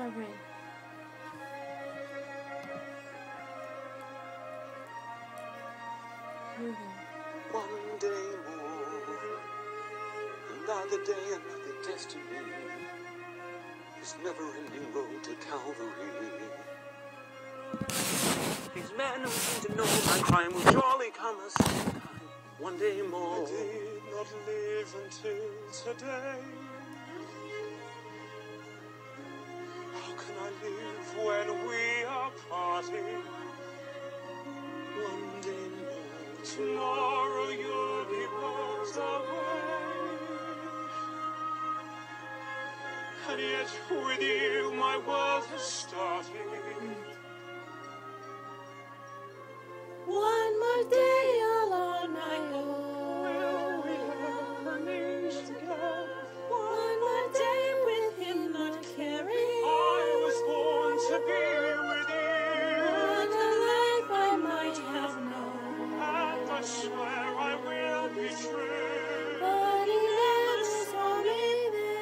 Alright. One day more, another day, another destiny. This never-ending road to Calvary. These men who seem to know my crime will surely come a second time. One day more. I did not live until today. How can I live when we are parting? One day more. Tomorrow you'll be miles away. And yet with you my world has started. One more day all on my own. Will we ever meet again? One more day with him not caring. I was born to be with you. What a life I might have known. And I swear I will be true. But he never saw me there.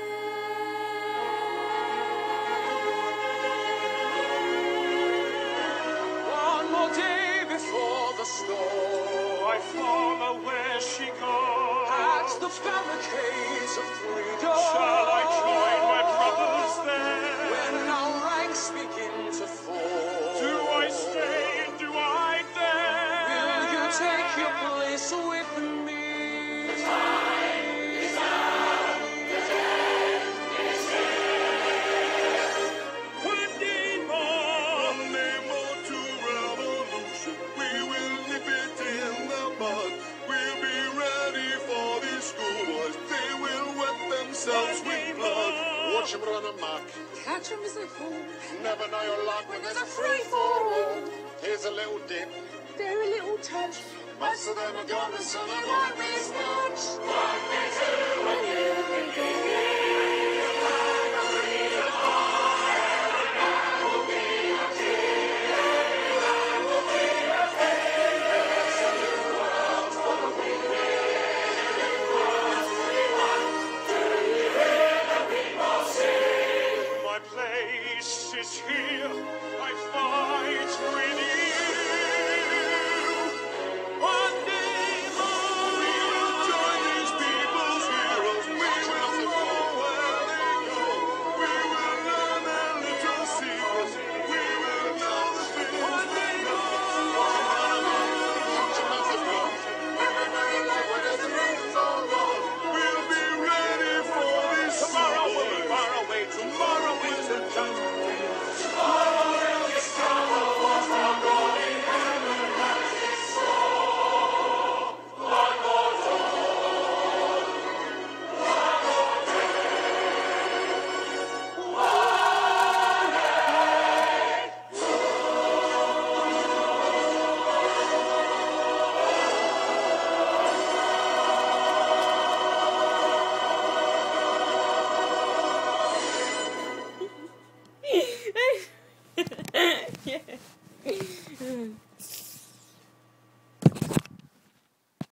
One more day before the storm, I follow where she goes. At the barricades of freedom, shall I join my brothers there? When our ranks begin to fall, do I stay? Do I dare? Will you take your place with me? The time is now. The day is here. One day more to revolution. We will nip it in the bud. We'll be ready for these schoolboys. They will wet themselves with blood. Watch them run amok. Catch him as they fall. Never know your luck when there's a Free for all. Here's a little dip. Very little touch. Most of them are gone, and some of them won't be much. When you begin.